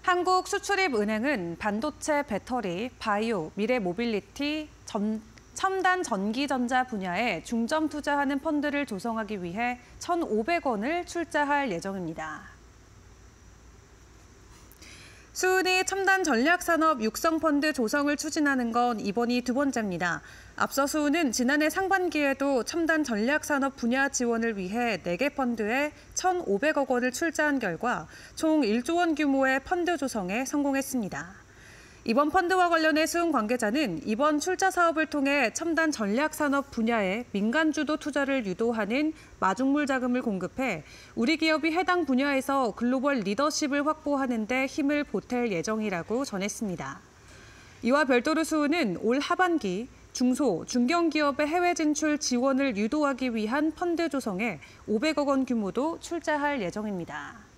한국수출입은행은 반도체, 배터리, 바이오, 미래 모빌리티, 첨단 전기전자 분야에 중점 투자하는 펀드를 조성하기 위해 1,500원을 출자할 예정입니다. 수은이 첨단 전략산업 육성펀드 조성을 추진하는 건 이번이 두 번째입니다. 앞서 수은은 지난해 상반기에도 첨단 전략산업 분야 지원을 위해 4개 펀드에 1,500억 원을 출자한 결과 총 1조 원 규모의 펀드 조성에 성공했습니다. 이번 펀드와 관련해 수은 관계자는 이번 출자 사업을 통해 첨단 전략산업 분야에 민간주도 투자를 유도하는 마중물 자금을 공급해 우리 기업이 해당 분야에서 글로벌 리더십을 확보하는 데 힘을 보탤 예정이라고 전했습니다. 이와 별도로 수은은 올 하반기 중소, 중견기업의 해외 진출 지원을 유도하기 위한 펀드 조성에 500억 원 규모도 출자할 예정입니다.